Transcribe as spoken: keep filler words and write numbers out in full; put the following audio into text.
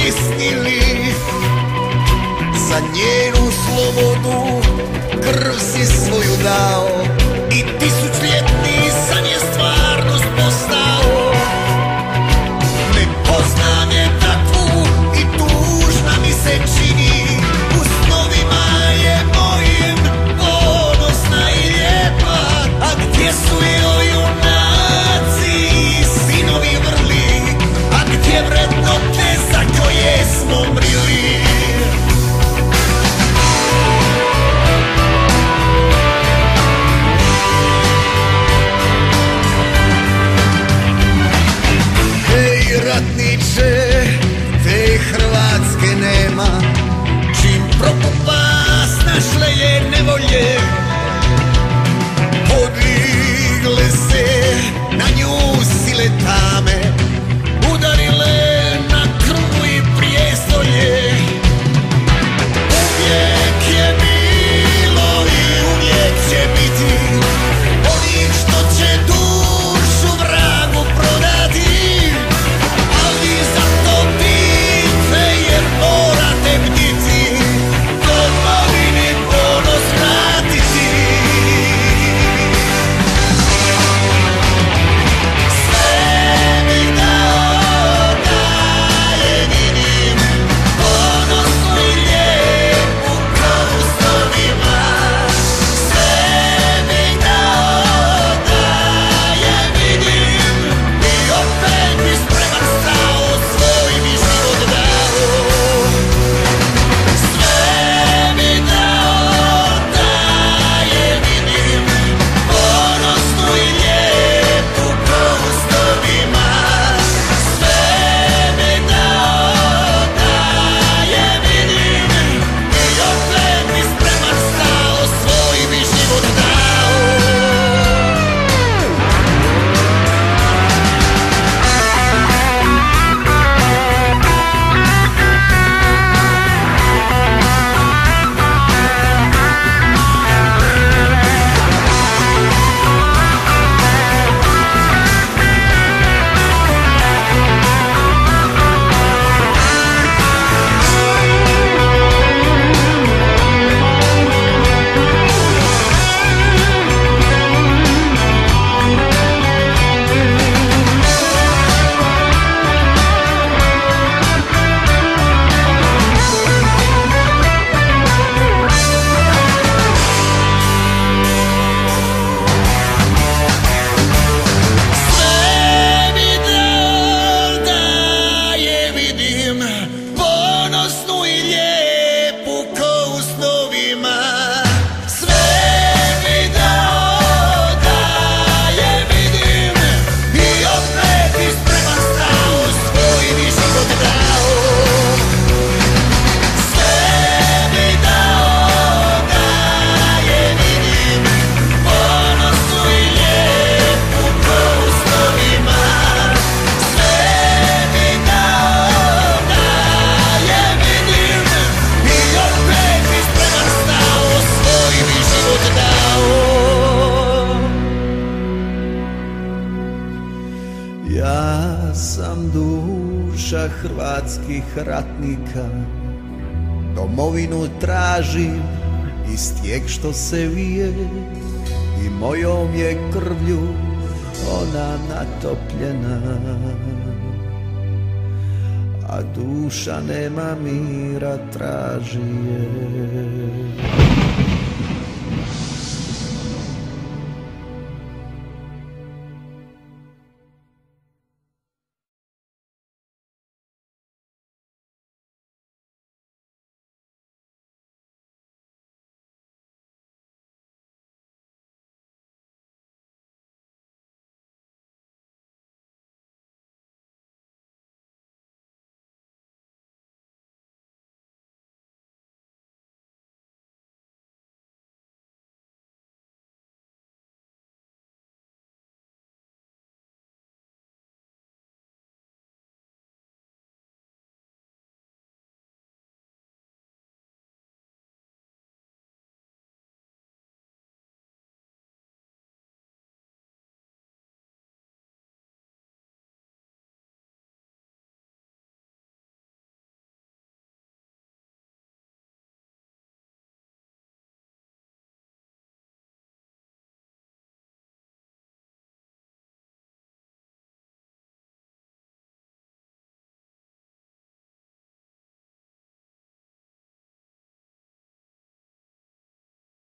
snili. Za njenu slobodu krv si svoju dao i tisućljetni san je stvarnost postao. Ne poznam je takvu i tužna mi se čini, u snovima je mojim ponosna i lijepa. A gdje su joj junaci i sinovi vrli, a gdje vrednote za koje smo mrili? Ratniče, te Hrvatske nema, čim propupas našle je nevolje. Podigle se na nju sile tame, udarile na krvu i prijestolje. Uvijek je bilo i uvijek će biti onih što će dušu vragu prodati. Ja sam duša hrvatskih ratnika, domovinu tražim iz tijek što se vije i mojom je krvlju ona natopljena, a duša nema mira, traži je.